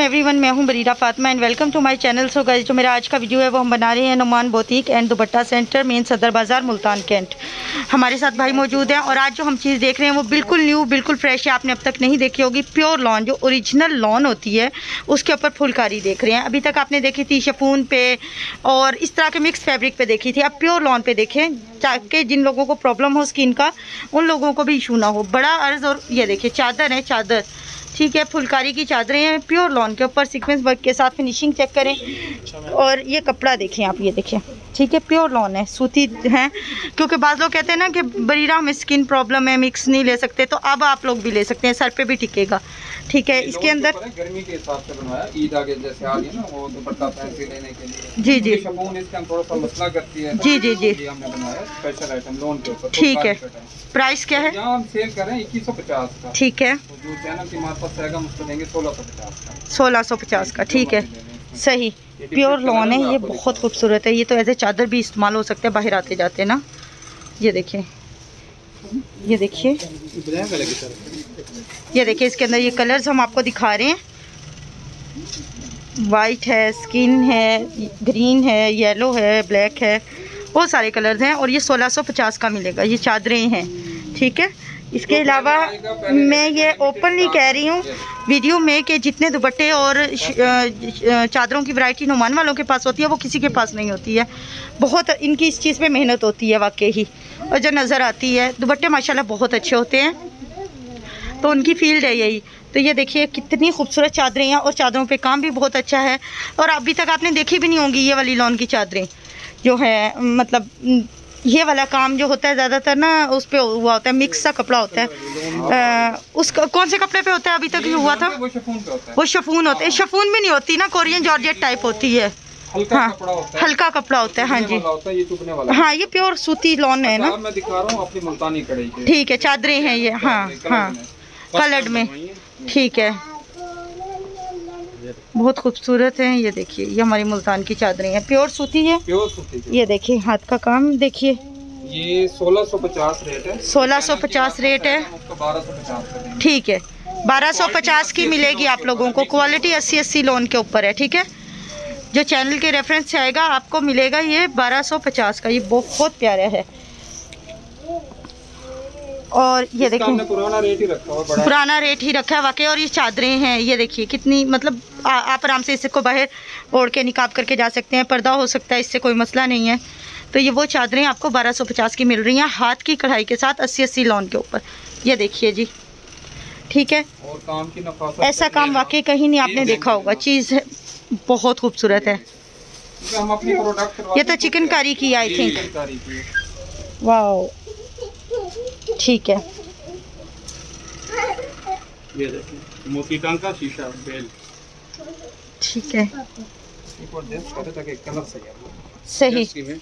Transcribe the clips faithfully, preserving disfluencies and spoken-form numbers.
Everyone, मैं हूं Barira Fatima and welcome to my channel. So guys, जो मेरा आज का वीडियो है वो हम बना रहे हैं Numan boutique and Dupatta centre, main Sadar Bazaar, Multan cantt. हमारे साथ भाई मौजूद हैं और आज जो हम चीज़ देख रहे हैं वो बिल्कुल न्यू, बिल्कुल फ्रेश है, आपने अब तक नहीं देखी होगी। प्योर लॉन, जो ओरिजिनल लॉन होती है उसके ऊपर फुलकारी देख रहे हैं। अभी तक आपने देखी थी शिफॉन पे और इस तरह के मिक्स फैब्रिक पे देखी थी, अब प्योर लॉन पे देखें ताकि जिन लोगों को प्रॉब्लम हो स्किन का उन लोगों को भी इशू ना हो। बड़ा अर्ज। और ये देखिए चादर है, चादर ठीक है, फुलकारी की चादरें हैं प्योर लॉन के ऊपर, सीक्वेंस वर्क के साथ। फिनिशिंग चेक करें और ये कपड़ा देखें आप, ये देखें ठीक है, प्योर लॉन है, सूती है। क्योंकि बाज़ लोग कहते हैं ना कि बरीरा हमें स्किन प्रॉब्लम है, मिक्स नहीं ले सकते, तो अब आप लोग भी ले सकते हैं, सर पे भी टिकेगा ठीक है। इसके अंदर गर्मी के हिसाब से बनवाया, ईद आगे जैसे आ गई ना, वो दुपट्टा फैंसी लेने के लिए। जी जी शिफॉन इसका थोड़ा सा मसला करती है। जी जी जी हमने बनाया स्पेशल आइटम लोन के ऊपर। ठीक है। प्राइस क्या है? यहाँ हम सेल कर रहे हैं इक्कीस सौ पचास का। ठीक है। तो जो चैनल की हमारे पास आएगा उसको देंगे सोलह सौ पचास का। सोलह सौ पचास का ठीक है, सही। प्योर लॉन है, ये बहुत खूबसूरत है। ये तो एज ए चादर भी इस्तेमाल हो सकते हैं बाहर आते जाते ना। ये देखिए, ये देखिए, ये देखिए, इसके अंदर ये कलर्स हम आपको दिखा रहे हैं। वाइट है, स्किन है, ग्रीन है, येलो है, ब्लैक है, बहुत सारे कलर्स हैं। और ये सोलह सौ पचास का मिलेगा, ये चादरें हैं ठीक है। इसके अलावा मैं ये ओपनली कह रही हूँ वीडियो में कि जितने दुपट्टे और चादरों की वैरायटी नुमान वालों के पास होती है वो किसी के पास नहीं होती है। बहुत इनकी इस चीज़ पे मेहनत होती है वाकई ही, और जो नज़र आती है दुपट्टे माशाल्लाह बहुत अच्छे होते हैं, तो उनकी फील्ड है यही। तो ये देखिए कितनी खूबसूरत चादरें हैं और चादरों पे काम भी बहुत अच्छा है। और अभी तक आपने देखी भी नहीं होंगी ये वाली लॉन की चादरें जो है, मतलब ये वाला काम जो होता है ज़्यादातर ना उस पे हुआ होता है, मिक्स सा कपड़ा होता है। आ, उस कौन से कपड़े पे होता है अभी तक जो हुआ था? वो शिफॉन पे होता है। वो शिफॉन होता है। शिफॉन भी नहीं होती ना, कोरियन जॉर्जेट टाइप होती है। हल्का हाँ, कपड़ा होता है, हल्का कपड़ा होता है। हाँ जी, ये चुभने वाला। हाँ, ये प्योर सूती लॉन है ना। मैं दिखा रहा हूँ अपनी मुल्तानी कढ़ाई के। ठीक है, चादरें हैं ये, हाँ हाँ, कलर्ड में ठीक है, बहुत खूबसूरत है। ये देखिए, ये हमारी मुल्तान की चादरें हैं, प्योर सूती है, प्योर सूती। ये देखिए हाथ का काम देखिए। ये सोलह सौ पचास रेट है। सोलह सौ पचास रेट है, बारह सौ पचास ठीक है। बारह सौ पचास की मिलेगी आप लोगों को। क्वालिटी अस्सी अस्सी लोन के ऊपर है ठीक है। जो चैनल के रेफरेंस से आएगा आपको मिलेगा ये बारह सौ पचास का। ये बहुत प्यारा है। और ये देखिए पुराना रेट ही रखा हुआ, बड़ा पुराना रेट ही रखा है वाकई। और ये चादरें हैं, ये देखिए कितनी, मतलब आ, आप आराम से इसको बाहर ओढ़ के निकाब करके जा सकते हैं, पर्दा हो सकता है, इससे कोई मसला नहीं है। तो ये वो चादरें आपको बारह सौ पचास की मिल रही हैं, हाथ की कढ़ाई के साथ, अस्सी अस्सी लॉन के ऊपर। ये देखिए जी ठीक है। और काम की नफासत, ऐसा काम वाकई कहीं नहीं आपने देखा होगा, चीज़ बहुत खूबसूरत है। हम अपनी प्रोडक्ट ये तो चिकनकारी की आई थिंक, वाह ठीक है। ये देखिए मोती टांका शीशा बेल ठीक है, कलर सही।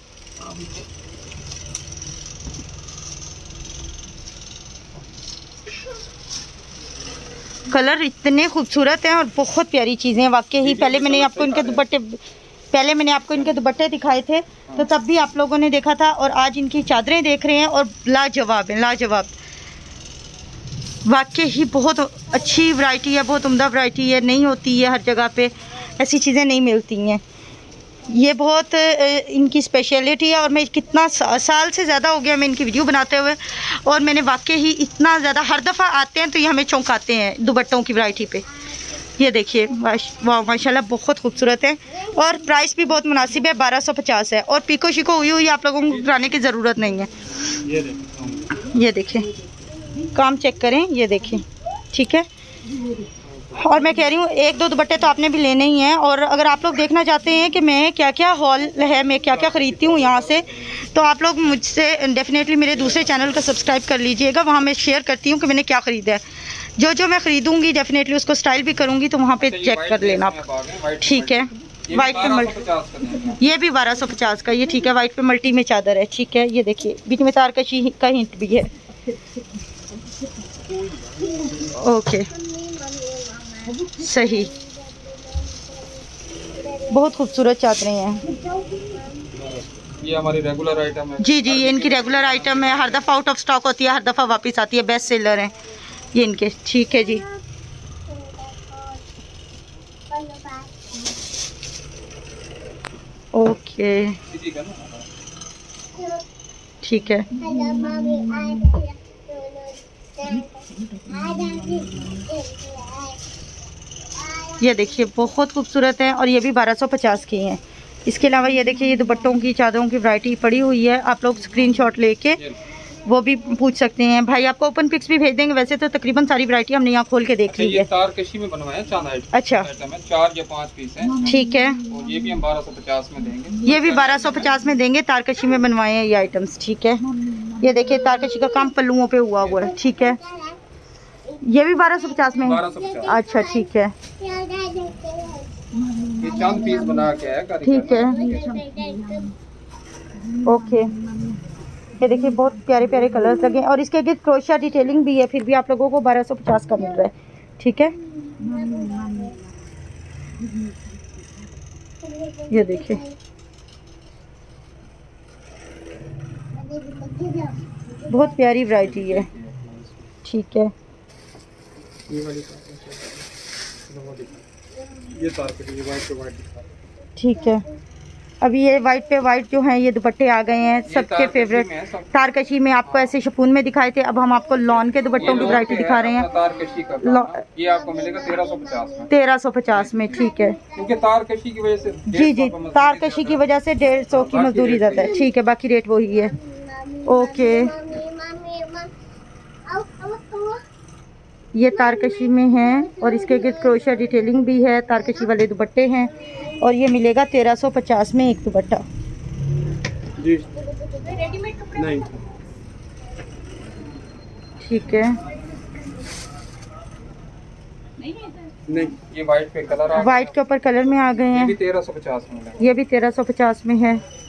कलर इतने खूबसूरत हैं और बहुत प्यारी चीज़ें हैं वाकई ही। पहले मैंने आपको इनके दुपट्टे पहले मैंने आपको इनके दुपट्टे दिखाए थे तो तब भी आप लोगों ने देखा था, और आज इनकी चादरें देख रहे हैं और लाजवाब हैं, लाजवाब वाकई ही। बहुत अच्छी वैरायटी है, बहुत उम्दा वैरायटी है, नहीं होती है हर जगह पे, ऐसी चीज़ें नहीं मिलती हैं। ये बहुत इनकी स्पेशलिटी है। और मैं कितना सा, साल से ज़्यादा हो गया मैं इनकी वीडियो बनाते हुए, और मैंने वाकई ही इतना ज़्यादा, हर दफ़ा आते हैं तो ये हमें चौंकाते हैं दुपट्टों की वैरायटी पे। ये देखिए वाह माशाल्लाह बहुत खूबसूरत है, और प्राइस भी बहुत मुनासिब है, बारह सौ पचास है। और पीको शिको हुई हुई आप लोगों को कराने की ज़रूरत नहीं है। ये देखिए काम चेक करें, ये देखिए ठीक है। और मैं कह रही हूँ एक दो दुपट्टे तो आपने भी लेने ही हैं। और अगर आप लोग देखना चाहते हैं कि मैं क्या क्या हॉल है, मैं क्या क्या ख़रीदती हूँ यहाँ से, तो आप लोग मुझसे डेफिनेटली मेरे दूसरे चैनल को सब्सक्राइब कर लीजिएगा। वहाँ मैं शेयर करती हूँ कि मैंने क्या ख़रीदा है। जो जो मैं ख़रीदूँगी डेफिनेटली उसको स्टाइल भी करूँगी, तो वहाँ पे चेक कर लेना आप ठीक है। वाइट पे मल्टी, ये भी बारह सौ पचास का, ये ठीक है। वाइट पे मल्टी में चादर है ठीक है। ये देखिए बीच में तार कशी का हिंट भी है, ओके सही। बहुत खूबसूरत चादरें हैं, ये हमारी रेगुलर आइटम है। जी जी, ये इनकी रेगुलर आइटम है, हर दफ़ा आउट ऑफ स्टॉक होती है, हर दफ़ा वापस आती है, बेस्ट सेलर हैं ये इनके। ठीक है जी, ओके इसी का ना। ठीक है। ये देखिए बहुत खूबसूरत है और ये भी बारह सौ पचास की हैं। इसके अलावा ये देखिए ये दुपट्टों की चादरों की वैरायटी पड़ी हुई है, आप लोग स्क्रीनशॉट लेके वो भी पूछ सकते हैं। भाई आपको ओपन पिक्स भी भेज देंगे। वैसे तो तकरीबन सारी वैरायटी हमने यहाँ खोल के देख अच्छा, ली ये है। तार कशी में बनवाया चांद आइटम। अच्छा, आइटम है, चार या पांच पीस हैं। ठीक है। और ये भी हम बारह सौ पचास में देंगे। ये भी बारह सौ पचास में देंगे, तारकशी में बनवाए हैं ये आइटम्स। ठीक है, ये देखिए तारकशी का काम पल्लुओं पे हुआ हुआ है। ठीक है, ये भी बारह सौ पचास में। बारह सौ पचास। अच्छा ठीक है, ये चांद पीस बना के है। ठीक है, ओके। ये देखिए बहुत प्यारे प्यारे कलर्स लगे और इसके आगे क्रोशिया डिटेलिंग भी है, फिर भी आप लोगों को बारह सौ पचास का मिल रहा है। ठीक है, ये देखिए बहुत प्यारी वैरायटी है। ठीक है, ये वाली ये तार कशी वाइट पे वाइट दिखा। ठीक है। अभी ये वाइट पे वाइट जो है ये दुपट्टे आ गए हैं सबके फेवरेट। तारकशी में आपको ऐसे शिफॉन में दिखाए थे, अब हम आपको लॉन के दुपट्टों की वैरायटी दिखा रहे हैं। तारकशी का ये आपको मिलेगा तेरह सौ पचास में। तेरह सौ पचास में, ठीक है। क्योंकि तारकशी की वजह से जी जी तारकशी की वजह से डेढ़ सौ की मजदूरी ज्यादा है। ठीक है, बाकी रेट वही है। ओके, ये तारकशी में है और इसके गिर्द क्रोशिया डिटेलिंग भी है। तारकशी वाले दुपट्टे हैं और ये मिलेगा तेरह सौ पचास में एक दुपट्टा। जी नहीं, ठीक है। नहीं, ये वाइट पे कलर आ वाइट के ऊपर कलर में आ गए ये हैं। भी तेरह सौ पचास में है। ये भी तेरह सौ पचास में है।